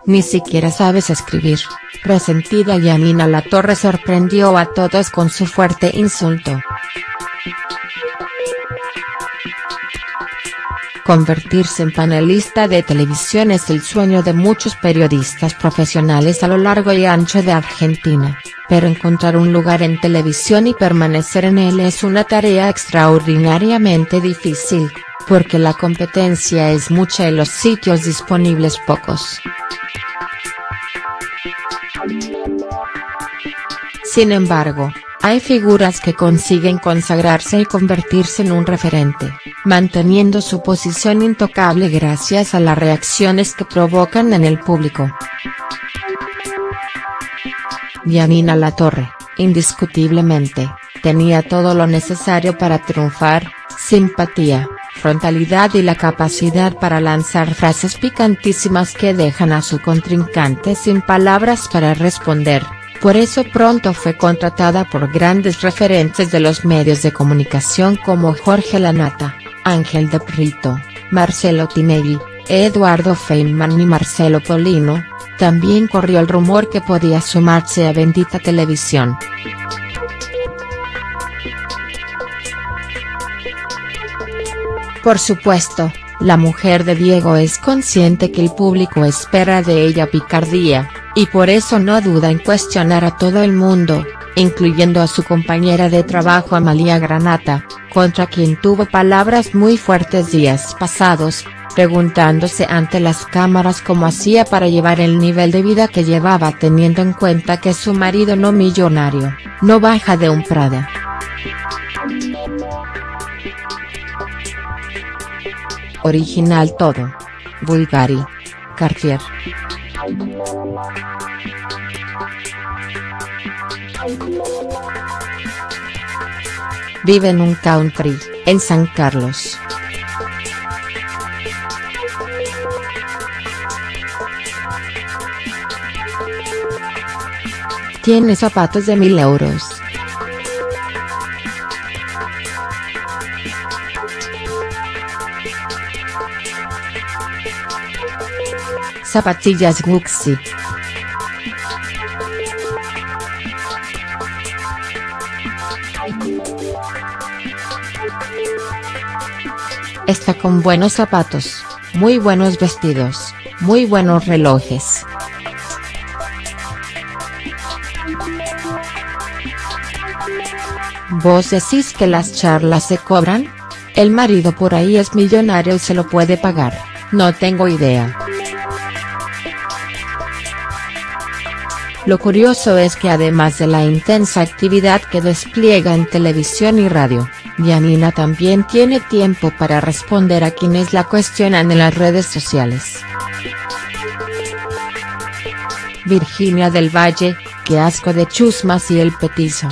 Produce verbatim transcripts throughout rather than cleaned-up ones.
ni siquiera sabes escribir. Resentida, Yanina Latorre sorprendió a todos con su fuerte insulto. Convertirse en panelista de televisión es el sueño de muchos periodistas profesionales a lo largo y ancho de Argentina, pero encontrar un lugar en televisión y permanecer en él es una tarea extraordinariamente difícil, porque la competencia es mucha y los sitios disponibles pocos. Sin embargo, hay figuras que consiguen consagrarse y convertirse en un referente, manteniendo su posición intocable gracias a las reacciones que provocan en el público. Yanina Latorre, indiscutiblemente, tenía todo lo necesario para triunfar: simpatía, frontalidad y la capacidad para lanzar frases picantísimas que dejan a su contrincante sin palabras para responder. Por eso pronto fue contratada por grandes referentes de los medios de comunicación como Jorge Lanata, Ángel de Brito, Marcelo Tinelli, Eduardo Feynman y Marcelo Polino. También corrió el rumor que podía sumarse a Bendita Televisión. Por supuesto, la mujer de Diego es consciente que el público espera de ella picardía, y por eso no duda en cuestionar a todo el mundo, incluyendo a su compañera de trabajo Amalia Granata, contra quien tuvo palabras muy fuertes días pasados, preguntándose ante las cámaras cómo hacía para llevar el nivel de vida que llevaba teniendo en cuenta que su marido no millonario, no baja de un Prada. Original todo. Bulgari. Cartier. Vive en un country, en San Carlos. Tiene zapatos de mil euros. Zapatillas Gucci. Está con buenos zapatos, muy buenos vestidos, muy buenos relojes. ¿Vos decís que las charlas se cobran? El marido por ahí es millonario y se lo puede pagar. No tengo idea. Lo curioso es que además de la intensa actividad que despliega en televisión y radio, Yanina también tiene tiempo para responder a quienes la cuestionan en las redes sociales. Virginia del Valle, qué asco de chusmas y el petizo.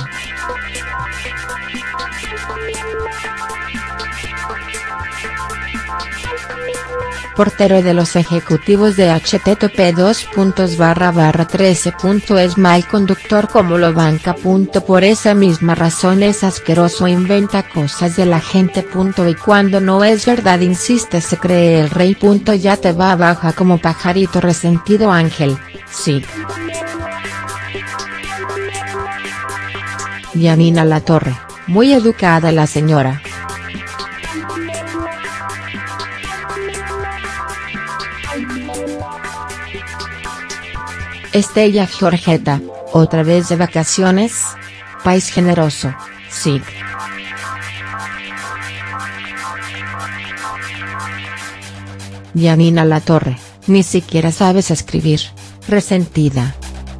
Portero de los ejecutivos de H T T P dos puntos barra barra trece punto es mal conductor como lo banca. Por esa misma razón es asqueroso, inventa cosas de la gente. Y cuando no es verdad insiste, se cree el rey. Ya te va baja como pajarito resentido. Ángel, sí. Yanina Latorre, muy educada la señora. Estella Giorgetta, otra vez de vacaciones. País generoso, sí. Yanina Latorre, ni siquiera sabes escribir. Resentida.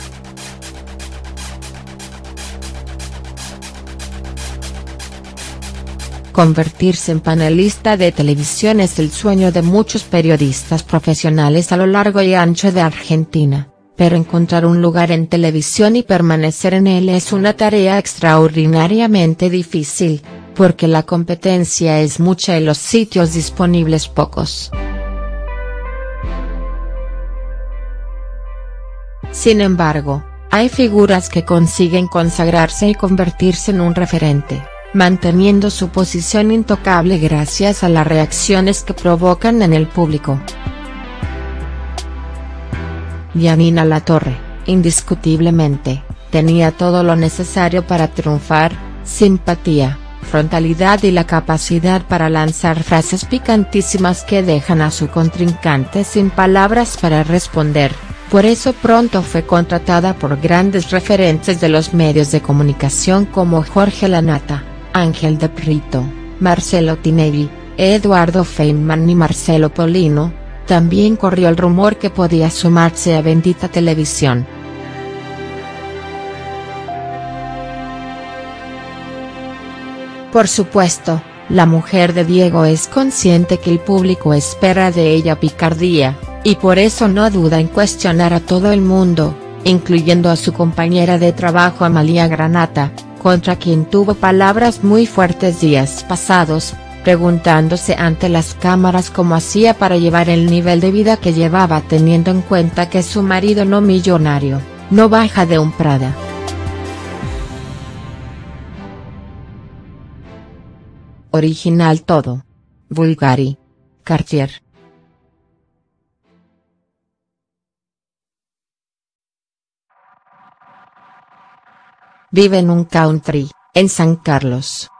Convertirse en panelista de televisión es el sueño de muchos periodistas profesionales a lo largo y ancho de Argentina, pero encontrar un lugar en televisión y permanecer en él es una tarea extraordinariamente difícil, porque la competencia es mucha y los sitios disponibles pocos. Sin embargo, hay figuras que consiguen consagrarse y convertirse en un referente, manteniendo su posición intocable gracias a las reacciones que provocan en el público. Yanina Latorre, indiscutiblemente, tenía todo lo necesario para triunfar: simpatía, frontalidad y la capacidad para lanzar frases picantísimas que dejan a su contrincante sin palabras para responder. Por eso pronto fue contratada por grandes referentes de los medios de comunicación como Jorge Lanata, Ángel de Brito, Marcelo Tinelli, Eduardo Feynman y Marcelo Polino. También corrió el rumor que podía sumarse a Bendita Televisión. Por supuesto, la mujer de Diego es consciente que el público espera de ella picardía, y por eso no duda en cuestionar a todo el mundo, incluyendo a su compañera de trabajo Amalia Granata, contra quien tuvo palabras muy fuertes días pasados, preguntándose ante las cámaras cómo hacía para llevar el nivel de vida que llevaba teniendo en cuenta que su marido no millonario, no baja de un Prada. Original todo. Bulgari. Cartier. Vive en un country, en San Carlos.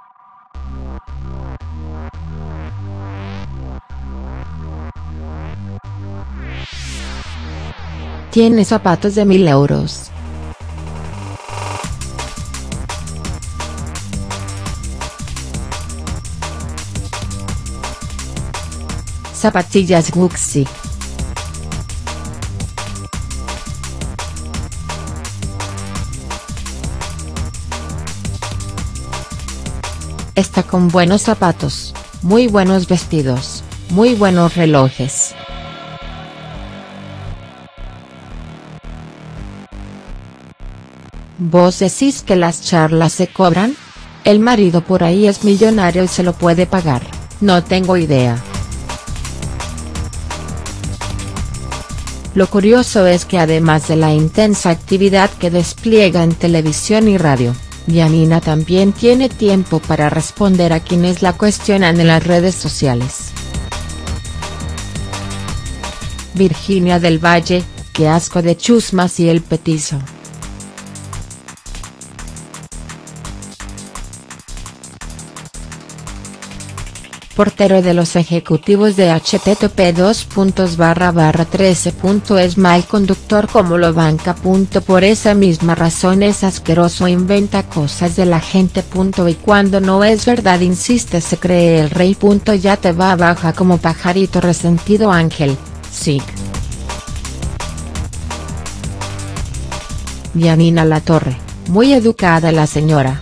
Tiene zapatos de mil euros. Zapatillas Gucci. Está con buenos zapatos, muy buenos vestidos, muy buenos relojes. ¿Vos decís que las charlas se cobran? El marido por ahí es millonario y se lo puede pagar, no tengo idea. Lo curioso es que además de la intensa actividad que despliega en televisión y radio, Yanina también tiene tiempo para responder a quienes la cuestionan en las redes sociales. Virginia del Valle, qué asco de chusmas y el petizo. Portero de los ejecutivos de H T T P dos puntos barra barra trece punto es mal conductor como lo banca. Por esa misma razón es asqueroso, inventa cosas de la gente. Y cuando no es verdad insiste, se cree el rey. Ya te va baja como pajarito resentido. Ángel, sí. Yanina Latorre, muy educada la señora.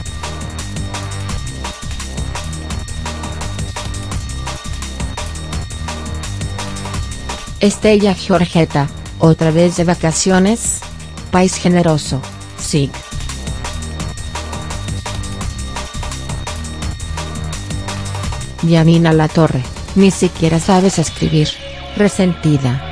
Estella Giorgetta, otra vez de vacaciones. País generoso, sí. Yanina Latorre, ni siquiera sabes escribir, resentida.